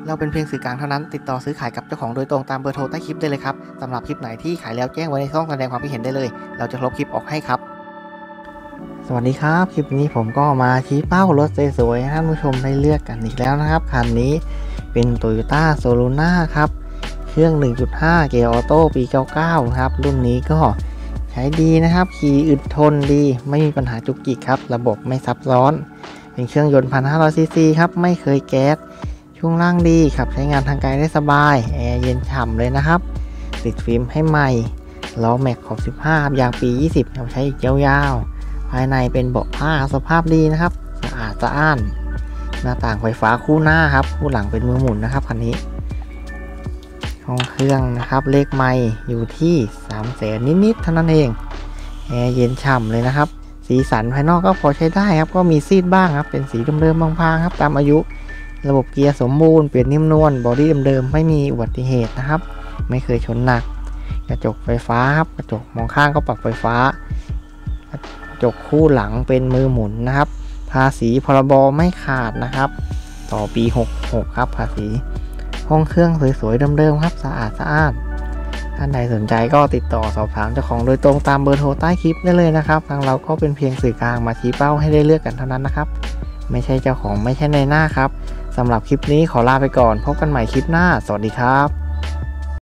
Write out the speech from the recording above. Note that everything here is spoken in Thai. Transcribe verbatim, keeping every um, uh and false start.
เราเป็นเพียงสื่อกลางเท่านั้นติดต่อซื้อขายกับเจ้าของโดยตรงตามเบอร์โทรใต้คลิปได้เลยครับสำหรับคลิปไหนที่ขายแล้วแจ้งไว้ในช่องแสดงความคิดเห็นได้เลยเราจะลบคลิปออกให้ครับสวัสดีครับคลิปนี้ผมก็มาชี้เป้ารถสวยๆให้ท่านผู้ชมได้เลือกกันอีกแล้วนะครับคันนี้เป็น Toyota Soluna ครับเครื่อง หนึ่งจุดห้า เกียร์ออโต้ปีเก้าสิบเก้าครับรุ่นนี้ก็ใช้ดีนะครับขี่อึดทนดีไม่มีปัญหาจุกจิกครับระบบไม่ซับซ้อนเป็นเครื่องยนต์ หนึ่งพันห้าร้อย ซี ซี ครับไม่เคยแก๊สช่วงล่างดีครับใช้งานทางไกลได้สบายแอร์เย็นฉ่ำเลยนะครับติดฟิล์มให้ใหม่ล้อแม็กขอบสิบห้าครับยางปียี่สิบเราใช้อีกยาวๆภายในเป็นเบาะผ้าสภาพดีนะครับสะอาดสะอ้านหน้าต่างไฟฟ้าคู่หน้าครับคู่หลังเป็นมือหมุนนะครับคันนี้ห้องเครื่องนะครับเลขไมล์อยู่ที่สามแสนนิดๆเท่านั้นเองแอร์เย็นฉ่ำเลยนะครับสีสันภายนอกก็พอใช้ได้ครับก็มีซีดบ้างครับเป็นสีเดิมๆบางๆครับตามอายุระบบเกียร์สมบูรณ์เปลี่ยนนิ่มนวลบอดี้เดิมๆไม่มีอุบัติเหตุนะครับไม่เคยชนหนักกระจกไฟฟ้าครับกระจกมองข้างก็ปรับไฟฟ้ากระจกคู่หลังเป็นมือหมุนนะครับภาษีพรบไม่ขาดนะครับต่อปีหกสิบหกครับภาษีห้องเครื่องสวยๆเดิมๆครับสะอาดสะอ้านท่านใดสนใจก็ติดต่อสอบถามเจ้าของโดยตรงตามเบอร์โทรใต้คลิปได้เลยนะครับทางเราก็เป็นเพียงสื่อกลางมาชี้เป้าให้ได้เลือกกันเท่านั้นนะครับไม่ใช่เจ้าของไม่ใช่ในหน้าครับสำหรับคลิปนี้ขอลาไปก่อนพบกันใหม่คลิปหน้าสวัสดีครับ